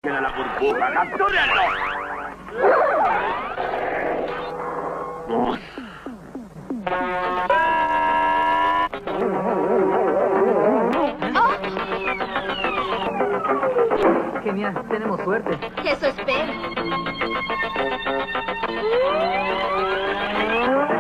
¡Tiene la burbuja! ¡Captúrenlo! Genial, tenemos suerte. Eso espero.